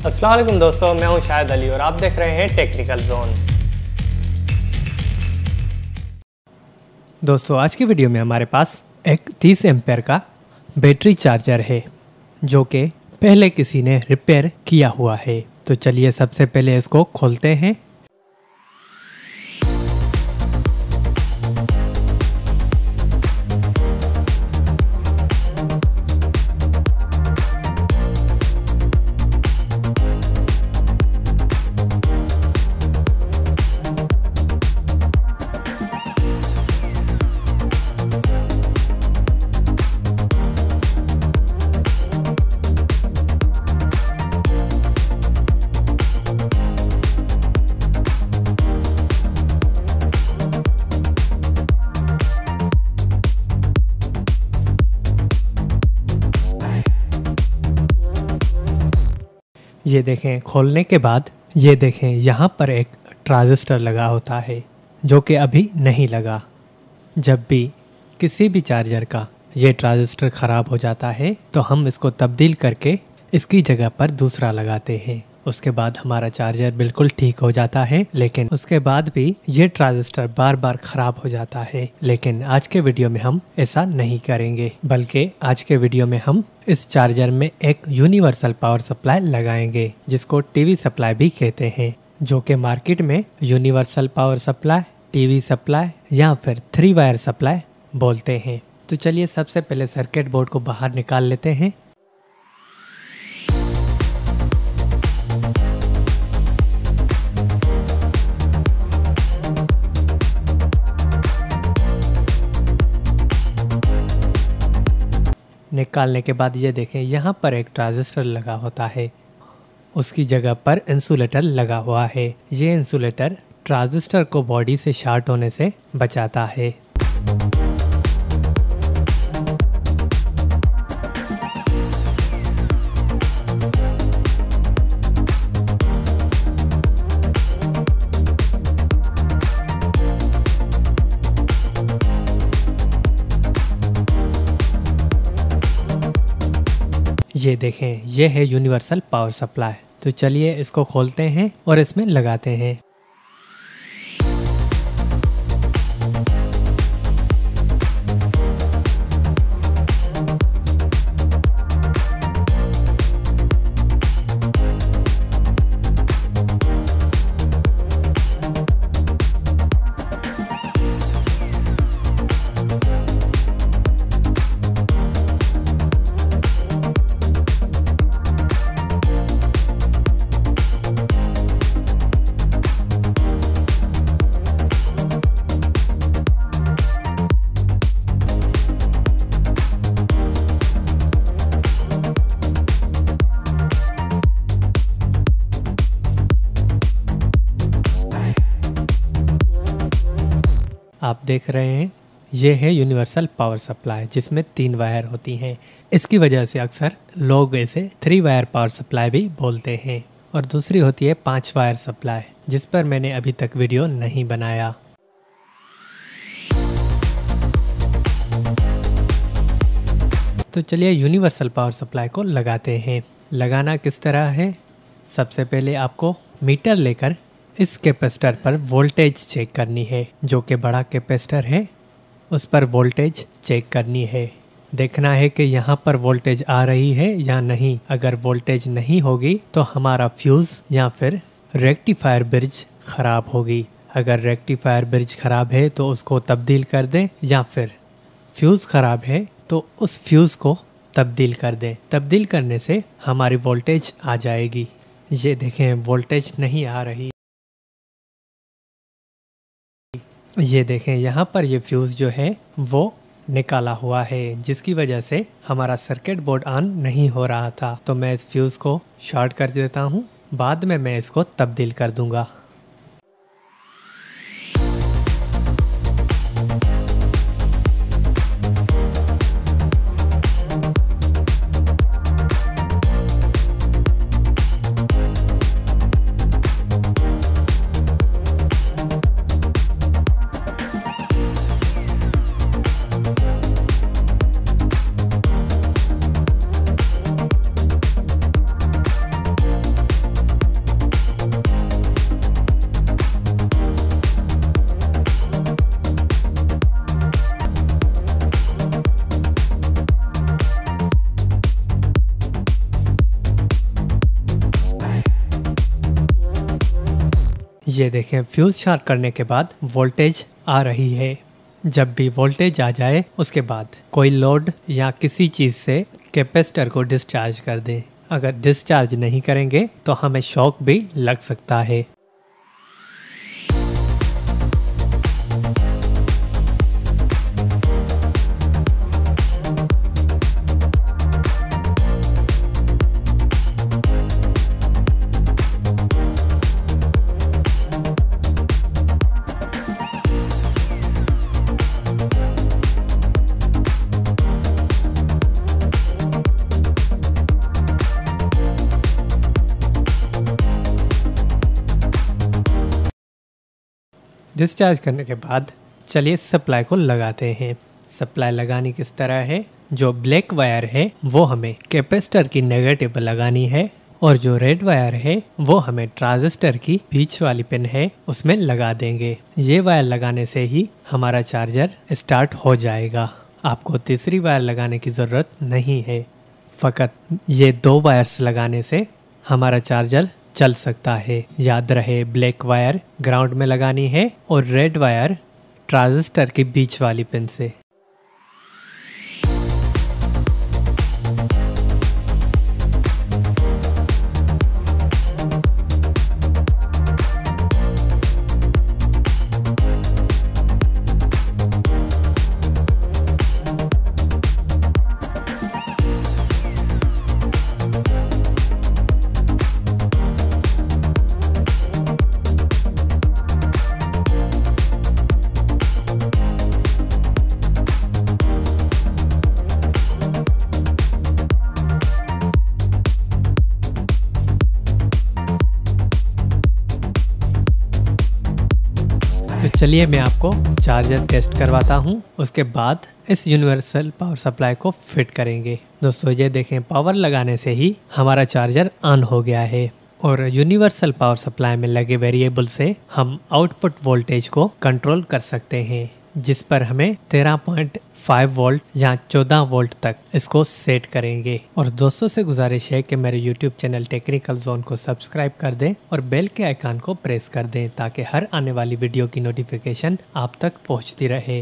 अस्सलाम वालेकुम दोस्तों, मैं हूं शाहिद अली और आप देख रहे हैं टेक्निकल जोन। दोस्तों आज की वीडियो में हमारे पास एक 30 एम्पेयर का बैटरी चार्जर है जो कि पहले किसी ने रिपेयर किया हुआ है। तो चलिए सबसे पहले इसको खोलते हैं। ये देखें, खोलने के बाद ये देखें यहाँ पर एक ट्रांजिस्टर लगा होता है जो कि अभी नहीं लगा। जब भी किसी भी चार्जर का ये ट्रांजिस्टर ख़राब हो जाता है तो हम इसको तब्दील करके इसकी जगह पर दूसरा लगाते हैं। उसके बाद हमारा चार्जर बिल्कुल ठीक हो जाता है। लेकिन उसके बाद भी ये ट्रांजिस्टर बार बार ख़राब हो जाता है। लेकिन आज के वीडियो में हम ऐसा नहीं करेंगे, बल्कि आज के वीडियो में हम इस चार्जर में एक यूनिवर्सल पावर सप्लाई लगाएंगे जिसको टीवी सप्लाई भी कहते हैं, जो कि मार्केट में universal power supply, TV supply या फिर 3 वायर सप्लाई बोलते हैं। तो चलिए सबसे पहले सर्किट बोर्ड को बाहर निकाल लेते हैं। निकालने के बाद ये देखें, यहाँ पर एक ट्रांजिस्टर लगा होता है, उसकी जगह पर इंसुलेटर लगा हुआ है। ये इंसुलेटर ट्रांजिस्टर को बॉडी से शॉर्ट होने से बचाता है। ये देखें, ये है यूनिवर्सल पावर सप्लाई। तो चलिए इसको खोलते हैं और इसमें लगाते हैं। आप देख रहे हैं, ये है यूनिवर्सल पावर सप्लाई जिसमें 3 वायर होती हैं। इसकी वजह से अक्सर लोग इसे 3 वायर पावर सप्लाई भी बोलते हैं। और दूसरी होती है 5 वायर सप्लाई, जिस पर मैंने अभी तक वीडियो नहीं बनाया। तो चलिए यूनिवर्सल पावर सप्लाई को लगाते हैं। लगाना किस तरह है, सबसे पहले आपको मीटर लेकर इस कैपेसिटर पर वोल्टेज चेक करनी है। जो कि बड़ा कैपेसिटर है उस पर वोल्टेज चेक करनी है। देखना है कि यहाँ पर वोल्टेज आ रही है या नहीं। अगर वोल्टेज नहीं होगी तो हमारा फ्यूज़ या फिर रेक्टिफायर ब्रिज ख़राब होगी। अगर रेक्टिफायर ब्रिज ख़राब है तो उसको तब्दील कर दें, या फिर फ्यूज़ ख़राब है तो उस फ्यूज़ को तब्दील कर दें। तब्दील करने से हमारी वोल्टेज आ जाएगी। ये देखें, वोल्टेज नहीं आ रही। ये देखें, यहाँ पर ये फ्यूज़ जो है वो निकाला हुआ है, जिसकी वजह से हमारा सर्किट बोर्ड ऑन नहीं हो रहा था। तो मैं इस फ्यूज़ को शॉर्ट कर देता हूँ, बाद में मैं इसको तब्दील कर दूँगा। ये देखें फ्यूज शार्प करने के बाद वोल्टेज आ रही है। जब भी वोल्टेज आ जाए उसके बाद कोई लोड या किसी चीज़ से कैपेसिटर को डिस्चार्ज कर दें। अगर डिस्चार्ज नहीं करेंगे तो हमें शॉक भी लग सकता है। डिस्चार्ज करने के बाद चलिए सप्लाई को लगाते हैं। सप्लाई लगानी किस तरह है, जो ब्लैक वायर है वो हमें कैपेसिटर की नेगेटिव लगानी है और जो रेड वायर है वो हमें ट्रांजिस्टर की बीच वाली पिन है उसमें लगा देंगे। ये वायर लगाने से ही हमारा चार्जर स्टार्ट हो जाएगा। आपको तीसरी वायर लगाने की ज़रूरत नहीं है, फ़कत ये 2 वायर्स लगाने से हमारा चार्जर चल सकता है। याद रहे ब्लैक वायर ग्राउंड में लगानी है और रेड वायर ट्रांजिस्टर की बीच वाली पिन से। तो चलिए मैं आपको चार्जर टेस्ट करवाता हूँ, उसके बाद इस यूनिवर्सल पावर सप्लाई को फिट करेंगे। दोस्तों ये देखें, पावर लगाने से ही हमारा चार्जर ऑन हो गया है और यूनिवर्सल पावर सप्लाई में लगे वेरिएबल से हम आउटपुट वोल्टेज को कंट्रोल कर सकते हैं, जिस पर हमें 13.5 वोल्ट या 14 वोल्ट तक इसको सेट करेंगे। और दोस्तों से गुजारिश है कि मेरे YouTube चैनल टेक्निकल जोन को सब्सक्राइब कर दें और बेल के आइकन को प्रेस कर दें ताकि हर आने वाली वीडियो की नोटिफिकेशन आप तक पहुंचती रहे।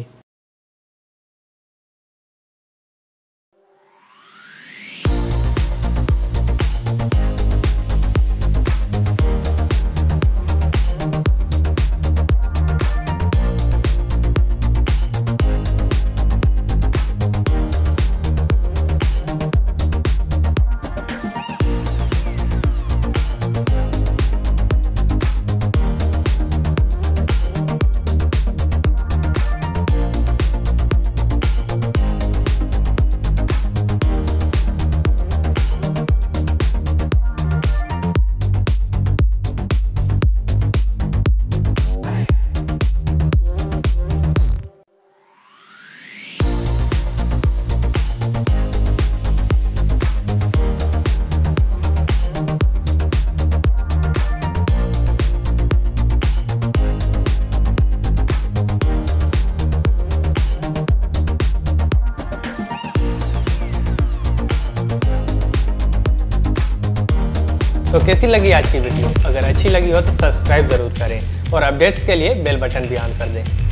तो कैसी लगी आज की वीडियो? अगर अच्छी लगी हो तो सब्सक्राइब जरूर करें और अपडेट्स के लिए बेल बटन भी ऑन कर दें।